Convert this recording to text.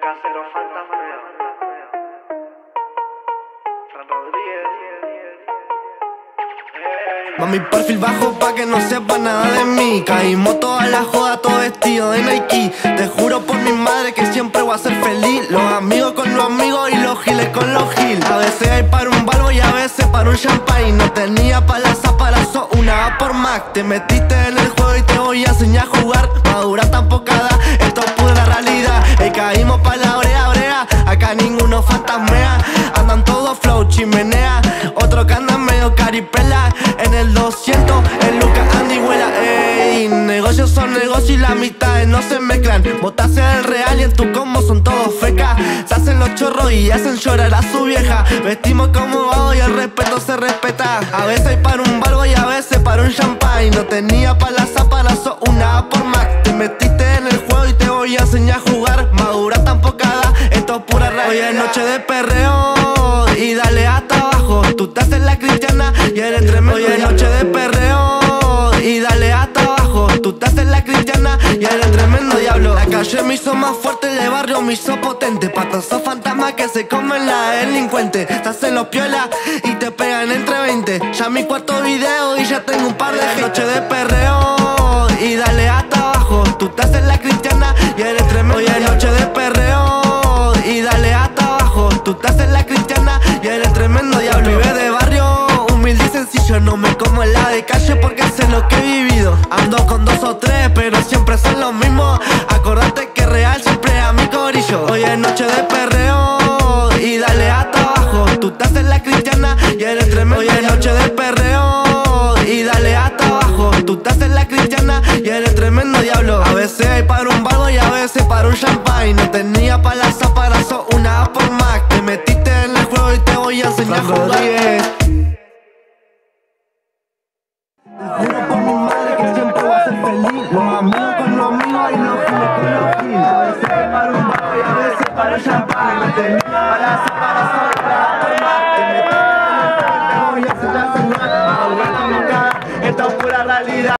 Casero fantasmeo. Fran Rodríguez. Mami, perfil bajo pa' que no sepa nada de mí. Caímos toda la joda, todo vestido de Nike. Te juro por mi madre que siempre voy a ser feliz. Los amigos con los amigos y los giles con los gil. A veces hay para un balbo y a veces para un champagne. No tenía pa' la zaparazo, una A por Mac. Te metiste en el juego y te voy a enseñar a jugar. Madura tan poca edad, esto es pura realidad. Y caímos pa' la brea, acá ninguno fantasmea. Andan todos flow, chimenea. Otro que anda medio caripela. En el 200, el Lucas Andy vuela. Ey, negocios son negocios y las amistades no se mezclan. Botarse del real y en tu combo son todos fecas. Se hacen los chorros y hacen llorar a su vieja. Vestimos como vagos y el respeto se respeta. A veces hay para un balbo y a veces para un champagne. No tenía pa' la zaparazo, una A por Mac. Te metiste en el juego y te voy a enseñar a jugar. Madura tan poca edad, esto es pura realidad. Hoy es noche de perreo y dale hasta abajo. Tú te haces la cristiana y eres tremendo. Hoy es noche de perreo y dale hasta abajo. Tú te haces la cristiana y eres tremendo diablo. La calle me hizo más fuerte, el barrio me hizo potente. Patosos fantasmas que se comen la delincuente. Te hacen los piolas y te pegan entre 20. Ya mi cuarto video y ya tengo un par de gente. Noche de perreo y dale hasta abajo. Tú te haces la cristiana y eres tremendo. Hoy es noche de perreo y dale hasta abajo. Tú te haces la cristiana y eres tremendo diablo. Vive de barrio, humilde y sencillo. No me como en la de calle porque sé lo que he vivido. Ando con 2 o 3 pero siempre son los mismos. Acordate que real siempre a mi corillo. Hoy es noche de perreo y dale hasta abajo. Tú te haces la cristiana y eres tremendo. Hoy es noche de perreo y dale hasta abajo. Tú te haces la cristiana y eres tremendo diablo. A veces hay para un vago y a veces para un champagne. No tenía pa' la zaparazo, una A por Mac. Te metiste en el juego y te voy a enseñar a jugar. Juro por mi madre que siempre voy a ser feliz. Los amigos con los amigos y los giles con los giles. A veces para un bajo y a veces para un champagne. No tenía para la separación, te metí en el juego y te voy a enseñar a jugar. Esta es pura realidad.